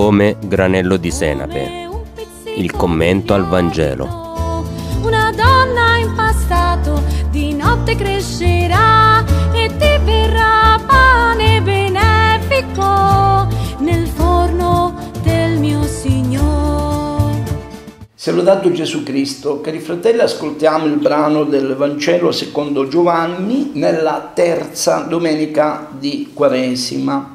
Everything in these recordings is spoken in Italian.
come granello di senape. Il commento al Vangelo. Una donna in passato di notte crescerà e ti verrà pane benefico nel forno del mio Signore. Sia lodato Gesù Cristo. Cari fratelli, ascoltiamo il brano del Vangelo secondo Giovanni nella terza domenica di Quaresima.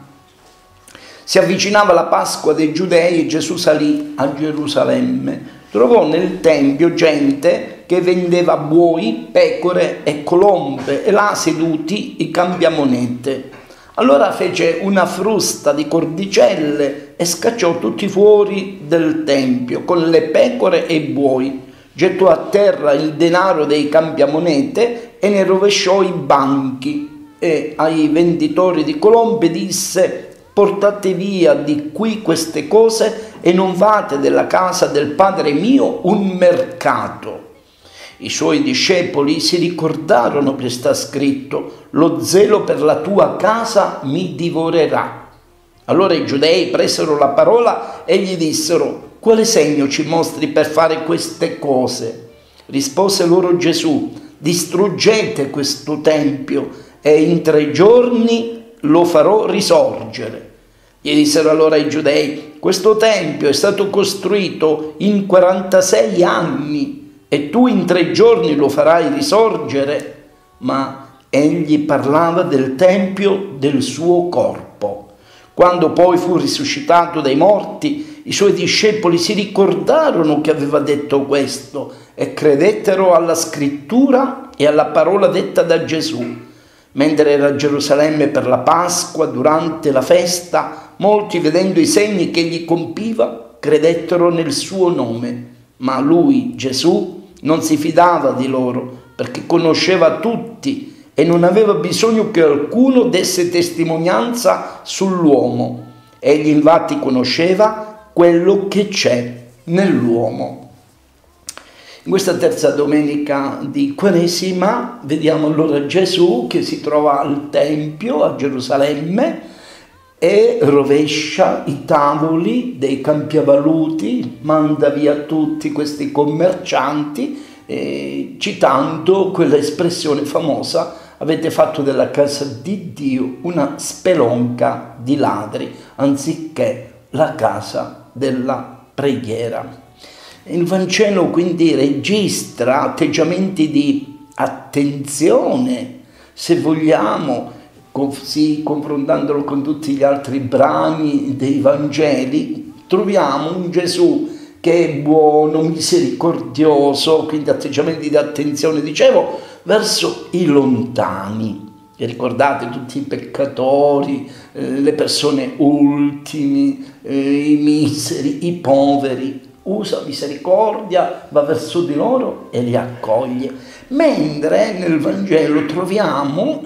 Si avvicinava la Pasqua dei Giudei e Gesù salì a Gerusalemme. Trovò nel Tempio gente che vendeva buoi, pecore e colombe e là seduti i cambiamonete. Allora fece una frusta di cordicelle e scacciò tutti fuori del Tempio con le pecore e i buoi. Gettò a terra il denaro dei cambiamonete e ne rovesciò i banchi. E ai venditori di colombe disse: portate via di qui queste cose e non fate della casa del Padre mio un mercato. I suoi discepoli si ricordarono che sta scritto: lo zelo per la tua casa mi divorerà. Allora i giudei presero la parola e gli dissero: quale segno ci mostri per fare queste cose? Rispose loro Gesù: distruggete questo tempio e in 3 giorni lo farò risorgere. Gli dissero allora i giudei: questo tempio è stato costruito in 46 anni e tu in 3 giorni lo farai risorgere? Ma egli parlava del tempio del suo corpo. Quando poi fu risuscitato dai morti, i suoi discepoli si ricordarono che aveva detto questo e credettero alla scrittura e alla parola detta da Gesù. Mentre era a Gerusalemme per la Pasqua, durante la festa, molti, vedendo i segni che egli compiva, credettero nel suo nome. Ma lui, Gesù, non si fidava di loro, perché conosceva tutti e non aveva bisogno che qualcuno desse testimonianza sull'uomo. Egli infatti conosceva quello che c'è nell'uomo. In questa terza domenica di Quaresima vediamo allora Gesù che si trova al Tempio a Gerusalemme e rovescia i tavoli dei campiavaluti, manda via tutti questi commercianti, citando quella espressione famosa: avete fatto della casa di Dio una spelonca di ladri, anziché la casa della preghiera. Il Vangelo quindi registra atteggiamenti di attenzione, se vogliamo, così confrontandolo con tutti gli altri brani dei Vangeli, troviamo un Gesù che è buono, misericordioso, quindi atteggiamenti di attenzione, dicevo, verso i lontani. E ricordate tutti i peccatori, le persone ultimi, i miseri, i poveri. Usa misericordia, va verso di loro e li accoglie. Mentre nel Vangelo troviamo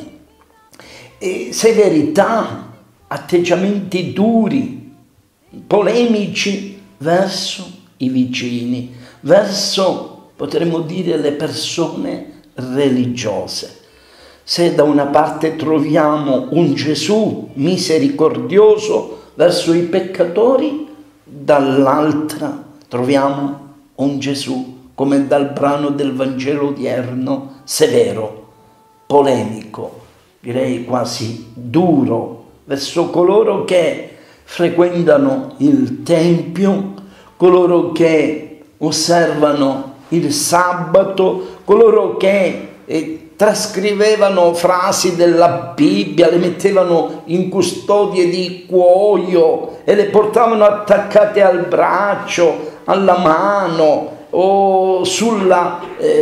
severità, atteggiamenti duri, polemici verso i vicini, verso, potremmo dire, le persone religiose. Se da una parte troviamo un Gesù misericordioso verso i peccatori, dall'altra troviamo un Gesù, come dal brano del Vangelo odierno, severo, polemico, direi quasi duro, verso coloro che frequentano il Tempio, coloro che osservano il sabato, coloro che trascrivevano frasi della Bibbia, le mettevano in custodie di cuoio e le portavano attaccate al braccio, alla mano o sulla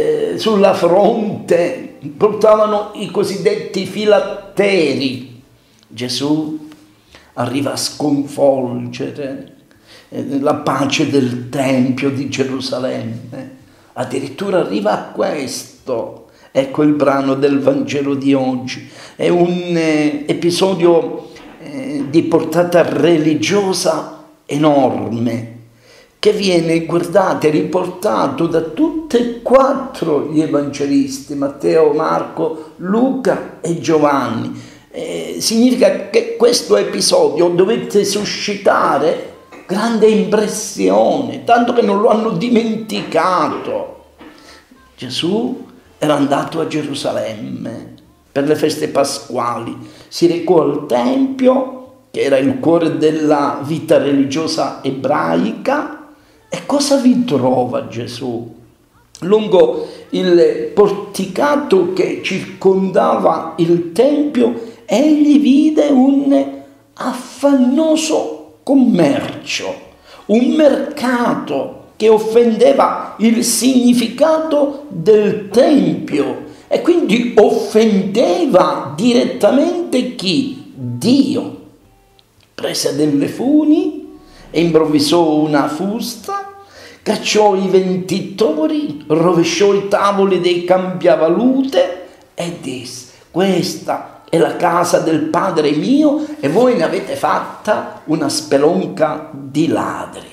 fronte, portavano i cosiddetti filatteri. Gesù arriva a sconvolgere la pace del Tempio di Gerusalemme, addirittura arriva a questo. Ecco il brano del Vangelo di oggi. È un episodio di portata religiosa enorme, che viene, guardate, riportato da tutti e 4 gli evangelisti, Matteo, Marco, Luca e Giovanni. Significa che questo episodio dovette suscitare grande impressione, tanto che non lo hanno dimenticato. Gesù era andato a Gerusalemme per le feste pasquali, si recò al Tempio, che era il cuore della vita religiosa ebraica, e cosa vi trova Gesù? Lungo il porticato che circondava il Tempio, egli vide un affannoso commercio, un mercato che offendeva il significato del Tempio e quindi offendeva direttamente chi? Dio. Prese delle funi e improvvisò una fusta, cacciò i venditori, rovesciò i tavoli dei cambiavalute e disse: questa è la casa del Padre mio e voi ne avete fatta una spelonca di ladri.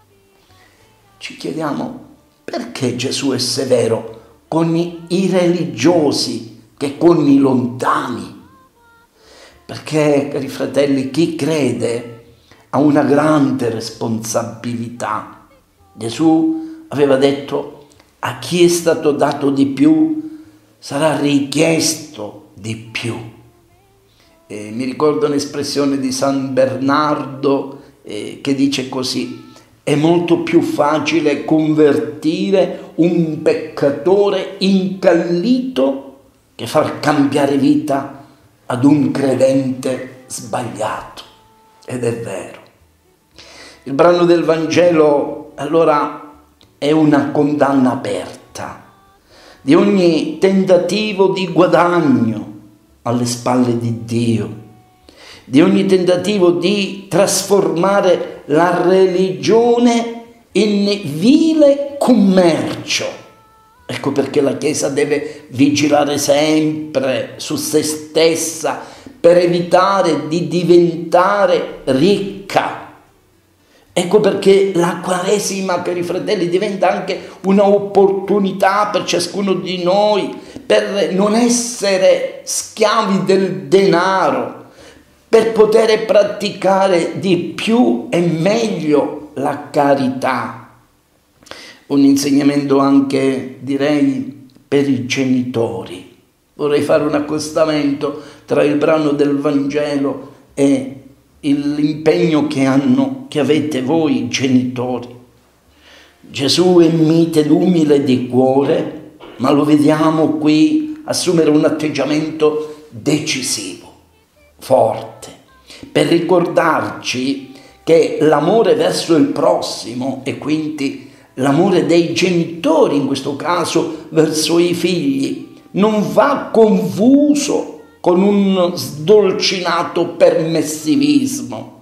Ci chiediamo perché Gesù è severo con i religiosi che con i lontani. Perché, cari fratelli, chi crede ha una grande responsabilità. Gesù aveva detto: a chi è stato dato di più sarà richiesto di più. Mi ricordo un'espressione di San Bernardo che dice così: è molto più facile convertire un peccatore incallito che far cambiare vita ad un credente sbagliato. Ed è vero. Il brano del Vangelo allora è una condanna aperta di ogni tentativo di guadagno alle spalle di Dio, di ogni tentativo di trasformare la religione in vile commercio. Ecco perché la Chiesa deve vigilare sempre su se stessa per evitare di diventare ricca. Ecco perché la Quaresima, cari fratelli, diventa anche un'opportunità per ciascuno di noi per non essere schiavi del denaro, per poter praticare di più e meglio la carità. Un insegnamento anche, direi, per i genitori. Vorrei fare un accostamento tra il brano del Vangelo e l'impegno che avete voi genitori. Gesù è mite ed umile di cuore, ma lo vediamo qui assumere un atteggiamento decisivo, forte, per ricordarci che l'amore verso il prossimo e quindi l'amore dei genitori, in questo caso verso i figli, non va confuso con un sdolcinato permissivismo.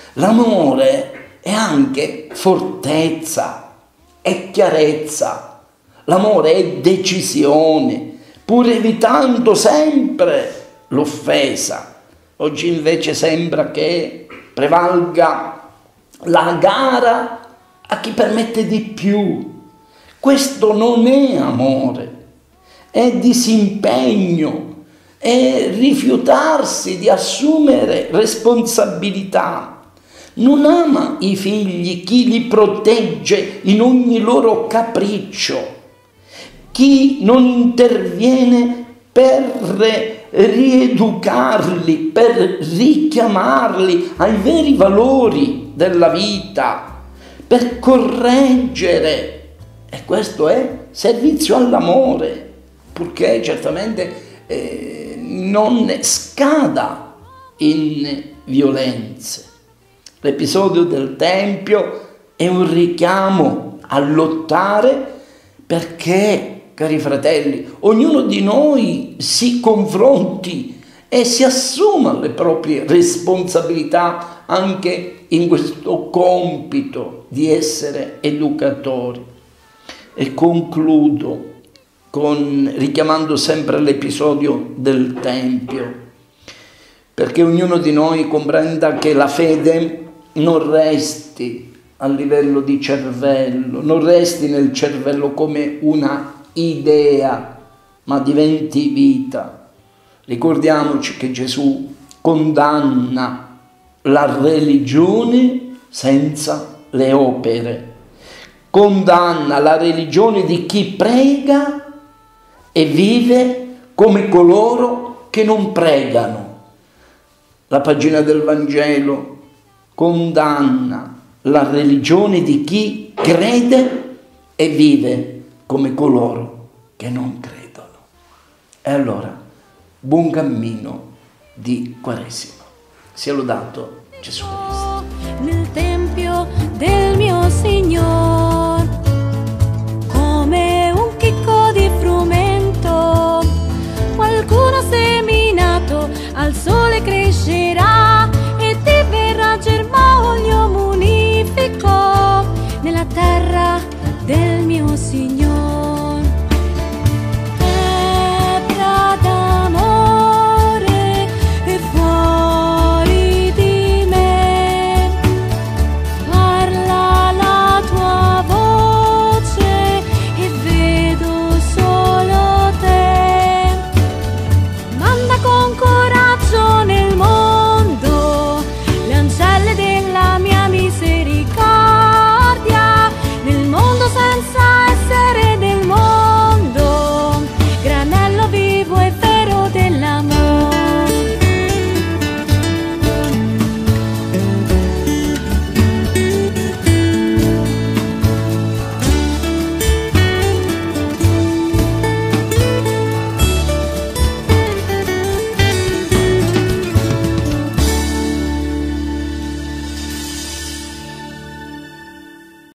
L'amore è anche fortezza, è chiarezza, l'amore è decisione, pur evitando sempre l'offesa. Oggi invece sembra che prevalga la gara a chi permette di più. Questo non è amore, è disimpegno, è rifiutarsi di assumere responsabilità. Non ama i figli chi li protegge in ogni loro capriccio, chi non interviene per rieducarli, per richiamarli ai veri valori della vita, per correggere. E questo è servizio all'amore, purché certamente non scada in violenze. L'episodio del Tempio è un richiamo a lottare perché, cari fratelli, ognuno di noi si confronti e si assuma le proprie responsabilità anche in questo compito di essere educatori. E concludo richiamando sempre l'episodio del Tempio, perché ognuno di noi comprenda che la fede non resti a livello di cervello, non resti nel cervello come una idea, ma diventi vita. Ricordiamoci che Gesù condanna la religione senza le opere. Condanna la religione di chi prega e vive come coloro che non pregano. La pagina del Vangelo condanna la religione di chi crede e vive come coloro che non credono. E allora, buon cammino di Quaresima. Sia lodato Gesù Cristo. Nel tempio del mio Signore.